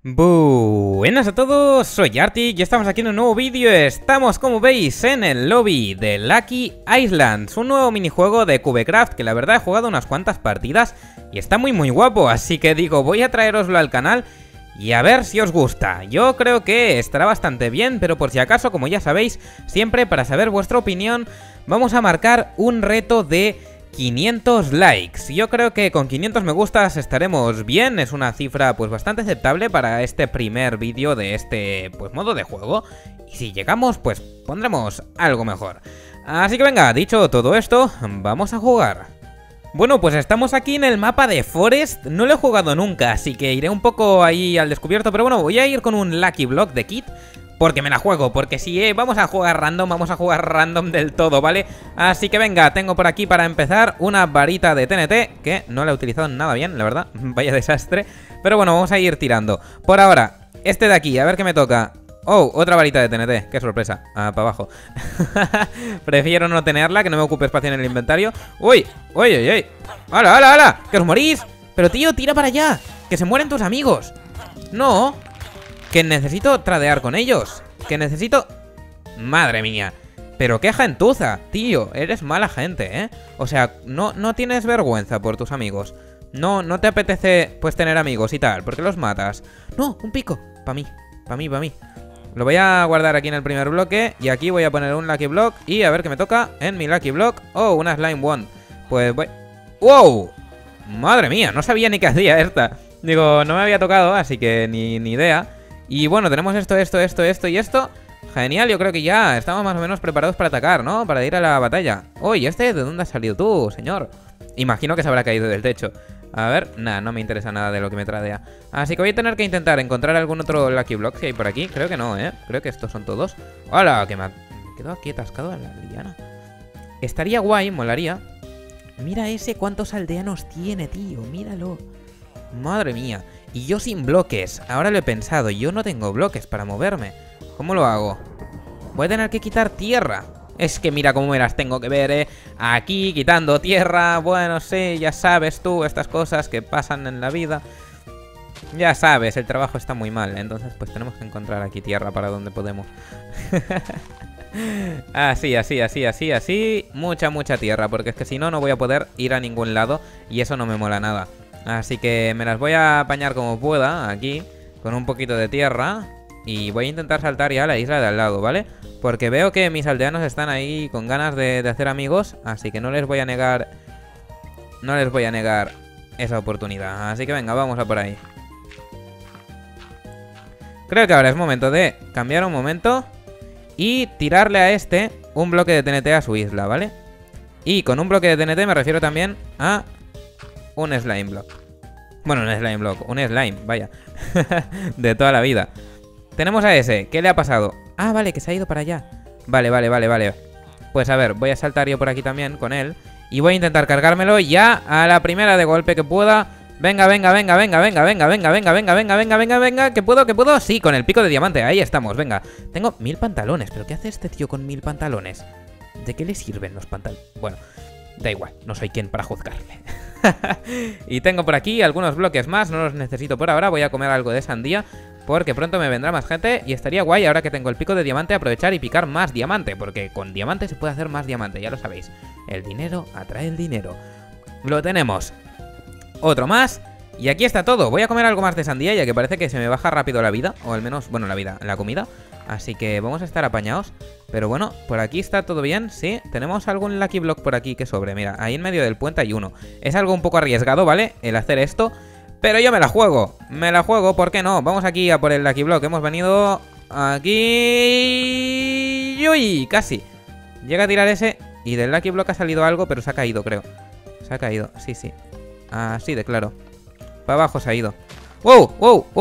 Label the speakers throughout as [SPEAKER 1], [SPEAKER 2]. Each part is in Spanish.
[SPEAKER 1] Buenas a todos, soy Arctic y estamos aquí en un nuevo vídeo. Estamos, como veis, en el lobby de Lucky Islands, un nuevo minijuego de Cubecraft que la verdad he jugado unas cuantas partidas y está muy guapo, así que digo, voy a traeroslo al canal y a ver si os gusta. Yo creo que estará bastante bien, pero por si acaso, como ya sabéis, siempre para saber vuestra opinión vamos a marcar un reto de 500 likes. Yo creo que con 500 me gustas estaremos bien. Es una cifra pues bastante aceptable para este primer vídeo de este pues modo de juego. Y si llegamos pues pondremos algo mejor. Así que venga, dicho todo esto, vamos a jugar. Bueno, pues estamos aquí en el mapa de Forest. No lo he jugado nunca, así que iré un poco ahí al descubierto. Pero bueno, voy a ir con un Lucky Block de kit, porque me la juego, porque si vamos a jugar random del todo, ¿vale? Así que venga, tengo por aquí para empezar una varita de TNT, que no la he utilizado nada bien, la verdad, vaya desastre. Pero bueno, vamos a ir tirando. Por ahora, este de aquí, a ver qué me toca. Oh, otra varita de TNT, qué sorpresa. Ah, para abajo. Prefiero no tenerla, que no me ocupe espacio en el inventario. Uy, uy, uy, uy. ¡Hala, hala, hala! ¡Que os morís! Pero tío, tira para allá, que se mueren tus amigos. No, que necesito tradear con ellos. Que necesito... Madre mía. Pero qué gentuza, tío. Eres mala gente, ¿eh? O sea, no tienes vergüenza por tus amigos. No te apetece, pues, tener amigos y tal. ¿Por qué los matas? No, un pico. Pa' mí, pa' mí, pa' mí. Lo voy a guardar aquí en el primer bloque. Y aquí voy a poner un Lucky Block. Y a ver qué me toca en mi Lucky Block. Oh, una Slime Wand. Pues voy... ¡Wow! Madre mía, no sabía ni qué hacía esta. Digo, no me había tocado, así que ni idea. Y bueno, tenemos esto y esto. Genial, yo creo que ya estamos más o menos preparados para atacar, ¿no? Para ir a la batalla. Oye, ¿de dónde has salido tú, señor? Imagino que se habrá caído del techo. A ver, nada, no me interesa nada de lo que me tradea. Así que voy a tener que intentar encontrar algún otro Lucky Block que hay por aquí. Creo que no, ¿eh? Creo que estos son todos. ¡Hala! Que me quedo aquí atascado a la liana. Estaría guay, molaría. Mira ese cuántos aldeanos tiene, tío. Míralo. Madre mía. Y yo sin bloques. Ahora lo he pensado. Yo no tengo bloques para moverme. ¿Cómo lo hago? Voy a tener que quitar tierra. Es que mira cómo me las tengo que ver, ¿eh? Aquí quitando tierra. Bueno, sí, ya sabes tú estas cosas que pasan en la vida. Ya sabes, el trabajo está muy mal. Entonces pues tenemos que encontrar aquí tierra para donde podemos. Así. Mucha tierra. Porque es que si no, no voy a poder ir a ningún lado. Y eso no me mola nada. Así que me las voy a apañar como pueda aquí, con un poquito de tierra. Y voy a intentar saltar ya a la isla de al lado, ¿vale? Porque veo que mis aldeanos están ahí con ganas de hacer amigos. Así que no les voy a negar esa oportunidad. Así que venga, vamos a por ahí. Creo que ahora es momento de cambiar un momento y tirarle a este un bloque de TNT a su isla, ¿vale? Y con un bloque de TNT me refiero también a un Slime Block. Bueno, un Slime Block, un Slime, vaya. De toda la vida. Tenemos a ese, ¿qué le ha pasado? Ah, vale, que se ha ido para allá. Vale. Pues a ver, voy a saltar yo por aquí también con él. Y voy a intentar cargármelo ya a la primera de golpe que pueda. Venga, que puedo. Sí, con el pico de diamante, ahí estamos, venga. Tengo 1000 pantalones, pero ¿qué hace este tío con 1000 pantalones? ¿De qué le sirven los pantalones? Bueno, da igual, no soy quien para juzgarle. Y tengo por aquí algunos bloques más, no los necesito por ahora. Voy a comer algo de sandía, porque pronto me vendrá más gente. Y estaría guay, ahora que tengo el pico de diamante, aprovechar y picar más diamante, porque con diamante se puede hacer más diamante, ya lo sabéis. El dinero atrae el dinero. Lo tenemos. Otro más. Y aquí está todo. Voy a comer algo más de sandía, ya que parece que se me baja rápido la vida. O al menos, bueno, la comida. Así que vamos a estar apañados. Pero bueno, por aquí está todo bien, sí. Tenemos algún Lucky Block por aquí que sobre. Mira, ahí en medio del puente hay uno. Es algo un poco arriesgado, ¿vale? El hacer esto. Pero yo me la juego, ¿por qué no? Vamos aquí a por el Lucky Block. Hemos venido aquí. ¡Uy! Casi. Llega a tirar ese y del Lucky Block ha salido algo, pero se ha caído, creo. Se ha caído, sí. Así de claro. Para abajo se ha ido. ¡Wow!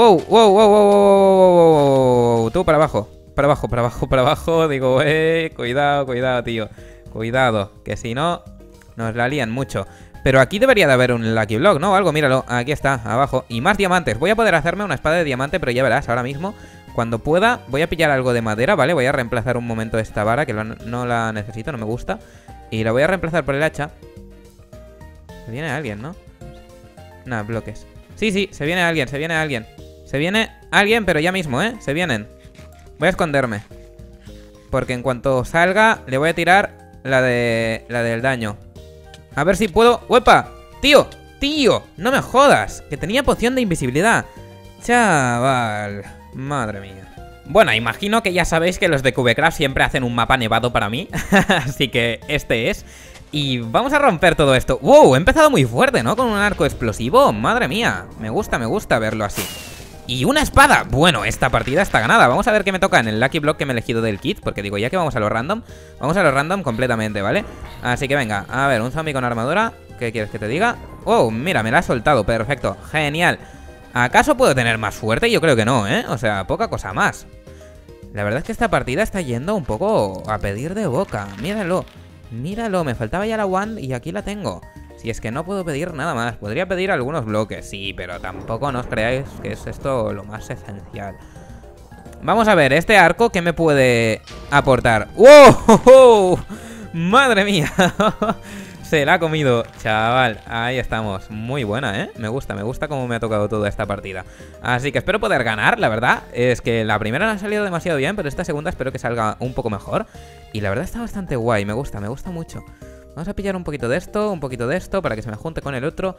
[SPEAKER 1] Tú para abajo. Para abajo. Digo, cuidado, tío. Cuidado, que si no nos la lían mucho. Pero aquí debería de haber un Lucky Block, ¿no? Algo, míralo, aquí está, abajo. Y más diamantes, voy a poder hacerme una espada de diamante, pero ya verás, ahora mismo, cuando pueda, voy a pillar algo de madera, ¿vale? Voy a reemplazar un momento esta vara, que no la necesito, no me gusta. Y la voy a reemplazar por el hacha. Se viene alguien, ¿no? Nada, bloques. Sí, se viene alguien. Se viene alguien, pero ya mismo, ¿eh? Se vienen. Voy a esconderme. Porque en cuanto salga, le voy a tirar la del daño. A ver si puedo... ¡Uepa! ¡Tío! ¡Tío! ¡No me jodas! Que tenía poción de invisibilidad. Chaval. Madre mía. Bueno, imagino que ya sabéis que los de Cubecraft siempre hacen un mapa nevado para mí. Así que este es. Y vamos a romper todo esto. ¡Wow! He empezado muy fuerte, ¿no? Con un arco explosivo. Madre mía. Me gusta verlo así. Y una espada. Bueno, esta partida está ganada. Vamos a ver qué me toca en el Lucky Block que me he elegido del kit. Porque digo, ya que vamos a lo random, vamos a lo random completamente, ¿vale? Así que venga, a ver, un zombie con armadura. ¿Qué quieres que te diga? ¡Oh! Mira, me la ha soltado. Perfecto. Genial. ¿Acaso puedo tener más suerte? Yo creo que no, ¿eh? O sea, poca cosa más. La verdad es que esta partida está yendo un poco a pedir de boca. Míralo. Míralo, me faltaba ya la wand y aquí la tengo. Si es que no puedo pedir nada más. Podría pedir algunos bloques, sí, pero tampoco no os creáis que es esto lo más esencial. Vamos a ver, este arco, ¿qué me puede aportar? ¡Wow! ¡Madre mía! Se la ha comido, chaval. Ahí estamos, muy buena, ¿eh? Me gusta cómo me ha tocado toda esta partida. Así que espero poder ganar, la verdad. Es que la primera no ha salido demasiado bien, pero esta segunda espero que salga un poco mejor. Y la verdad está bastante guay, me gusta mucho. Vamos a pillar un poquito de esto, para que se me junte con el otro.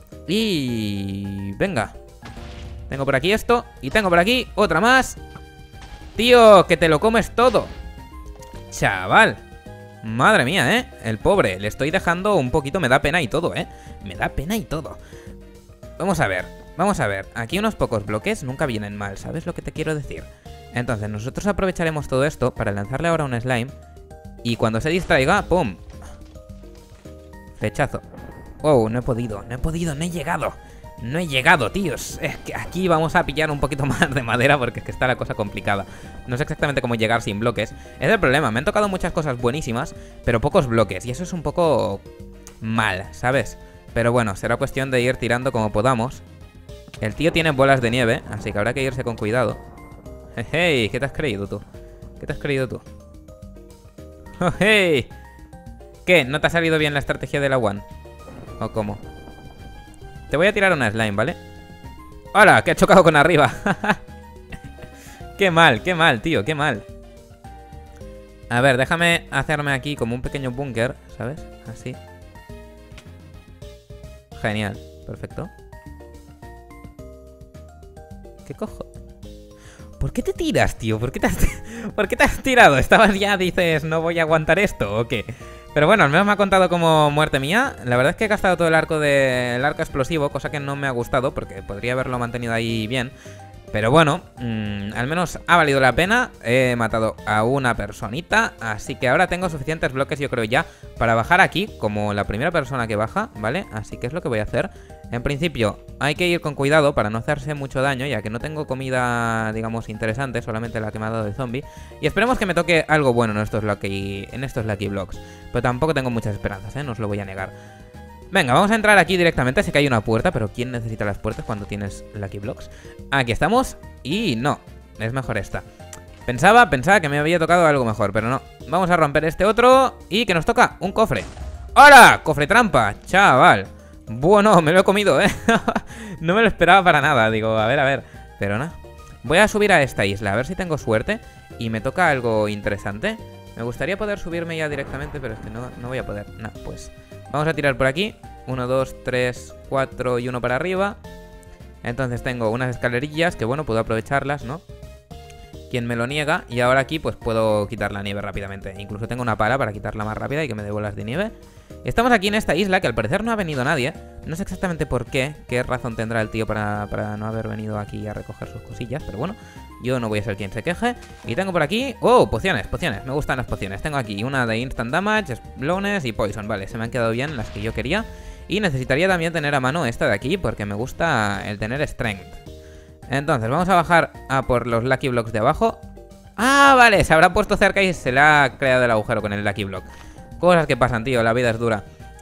[SPEAKER 1] Y... venga. Tengo por aquí esto, y tengo por aquí otra más. Tío, que te lo comes todo. Chaval. Madre mía, ¿eh? El pobre, le estoy dejando un poquito, me da pena y todo, ¿eh? Me da pena y todo. Vamos a ver. Aquí unos pocos bloques nunca vienen mal, ¿sabes lo que te quiero decir? Entonces nosotros aprovecharemos todo esto para lanzarle ahora un slime. Y cuando se distraiga, ¡pum! Flechazo. Oh, no he podido, no he llegado. No he llegado, tíos. Es que aquí vamos a pillar un poquito más de madera porque es que está la cosa complicada. No sé exactamente cómo llegar sin bloques. Es el problema, me han tocado muchas cosas buenísimas, pero pocos bloques. Y eso es un poco mal, ¿sabes? Pero bueno, será cuestión de ir tirando como podamos. El tío tiene bolas de nieve, así que habrá que irse con cuidado. Hey, ¿qué te has creído tú? Oh, hey. ¿Qué? ¿No te ha salido bien la estrategia de la One? ¿O cómo? Te voy a tirar una slime, ¿vale? ¡Hola! Que ha chocado con arriba. Qué mal, tío, qué mal. A ver, déjame hacerme aquí como un pequeño búnker, ¿sabes? Así. Genial, perfecto. ¿Qué cojo? ¿Por qué te tiras, tío? ¿Por qué te has tirado? ¿Estabas ya, dices, no voy a aguantar esto o qué? Pero bueno, al menos me ha contado como muerte mía. La verdad es que he gastado todo el arco explosivo, cosa que no me ha gustado porque podría haberlo mantenido ahí bien. Pero bueno, al menos ha valido la pena. He matado a una personita, así que ahora tengo suficientes bloques, yo creo ya, para bajar aquí como la primera persona que baja, ¿vale? Así que es lo que voy a hacer. En principio hay que ir con cuidado para no hacerse mucho daño, ya que no tengo comida, digamos, interesante, solamente la que me ha dado el zombie. Y esperemos que me toque algo bueno en estos Lucky Blocks. Pero tampoco tengo muchas esperanzas, ¿eh? No os lo voy a negar. Venga, vamos a entrar aquí directamente. Sé que hay una puerta, pero ¿quién necesita las puertas cuando tienes Lucky Blocks? Aquí estamos. Y no, es mejor esta. Pensaba que me había tocado algo mejor, pero no. Vamos a romper este otro. Y que nos toca un cofre. ¡Hola! Cofre trampa, chaval. Bueno, me lo he comido, ¿eh? No me lo esperaba para nada. Digo, a ver. Pero no. Voy a subir a esta isla, a ver si tengo suerte y me toca algo interesante. Me gustaría poder subirme ya directamente, pero es que no voy a poder. No, pues... vamos a tirar por aquí. 1, 2, 3, 4 y 1 para arriba. Entonces tengo unas escalerillas que, bueno, puedo aprovecharlas, ¿no? Quien me lo niega. Y ahora aquí pues puedo quitar la nieve rápidamente. Incluso tengo una pala para quitarla más rápida y que me dé bolas de nieve. Estamos aquí en esta isla que al parecer no ha venido nadie. No sé exactamente por qué. Qué razón tendrá el tío para no haber venido aquí a recoger sus cosillas. Pero bueno, yo no voy a ser quien se queje. Y tengo por aquí... ¡oh! Pociones. Me gustan las pociones. Tengo aquí una de Instant Damage, Slowness y Poison. Vale, se me han quedado bien las que yo quería. Y necesitaría también tener a mano esta de aquí porque me gusta el tener Strength. Entonces, vamos a bajar a por los Lucky Blocks de abajo. ¡Ah, vale! Se habrá puesto cerca y se le ha creado el agujero con el Lucky Block. Cosas que pasan, tío. La vida es dura.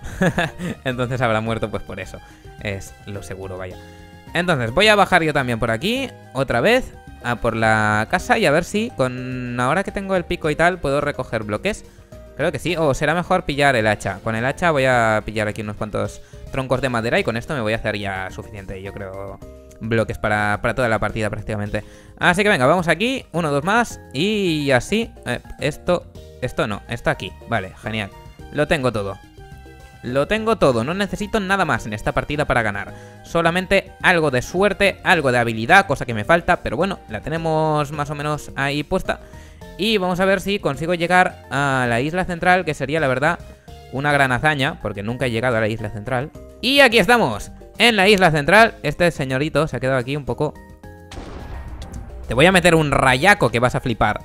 [SPEAKER 1] Entonces habrá muerto pues por eso. Es lo seguro, vaya. Entonces, voy a bajar yo también por aquí. Otra vez. A por la casa y a ver si con... ahora que tengo el pico y tal, puedo recoger bloques. Creo que sí. O será mejor pillar el hacha. Con el hacha voy a pillar aquí unos cuantos troncos de madera y con esto me voy a hacer ya suficiente, yo creo. bloques para toda la partida prácticamente. Así que venga, vamos aquí, 1, 2 más. Y así, esto no, esto aquí. Vale, genial, lo tengo todo. Lo tengo todo, no necesito nada más en esta partida para ganar. Solamente algo de suerte, algo de habilidad, cosa que me falta, pero bueno, la tenemos más o menos ahí puesta. Y vamos a ver si consigo llegar a la isla central, que sería la verdad una gran hazaña, porque nunca he llegado a la isla central. Y aquí estamos, en la isla central. Este señorito se ha quedado aquí un poco... Te voy a meter un rayaco que vas a flipar.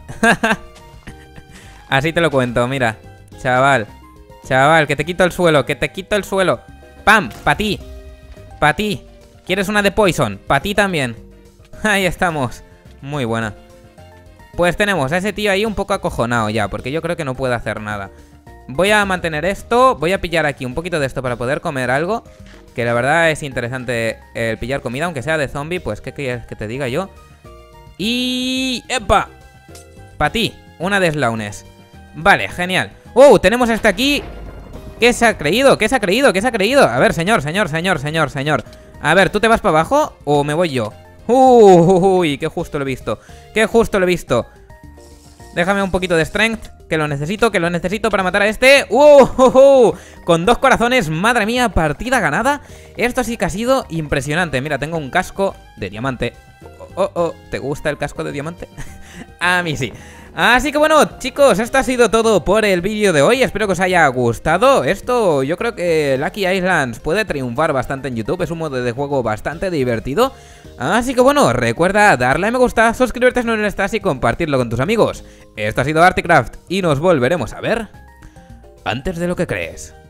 [SPEAKER 1] Así te lo cuento, mira, chaval. Chaval, que te quito el suelo, que te quito el suelo. ¡Pam! ¡Pa' ti! ¡Pa' ti! ¿Quieres una de Poison? ¡Pa' ti también! Ahí estamos. Muy buena. Pues tenemos a ese tío ahí un poco acojonado ya, porque yo creo que no puede hacer nada. Voy a mantener esto. Voy a pillar aquí un poquito de esto para poder comer algo, que la verdad es interesante el pillar comida, aunque sea de zombie. Pues, ¿qué quieres que te diga yo? Y... ¡epa! ¡Pa' ti! Una de Slaunes. Vale, genial. Tenemos este aquí. ¿Qué se ha creído? ¿Qué se ha creído? ¿Qué se ha creído? A ver, señor. A ver, ¿tú te vas para abajo o me voy yo? Uy, qué justo lo he visto. Qué justo lo he visto. Déjame un poquito de strength, que lo necesito para matar a este. Con 2 corazones, madre mía, partida ganada. Esto sí que ha sido impresionante. Mira, tengo un casco de diamante. ¿Te gusta el casco de diamante? A mí sí. Así que bueno, chicos, esto ha sido todo por el vídeo de hoy. Espero que os haya gustado. Esto, yo creo que Lucky Islands puede triunfar bastante en YouTube. Es un modo de juego bastante divertido. Así que bueno, recuerda darle a me gusta, suscribirte si no lo estás y compartirlo con tus amigos. Esto ha sido Articraft y nos volveremos a ver antes de lo que crees.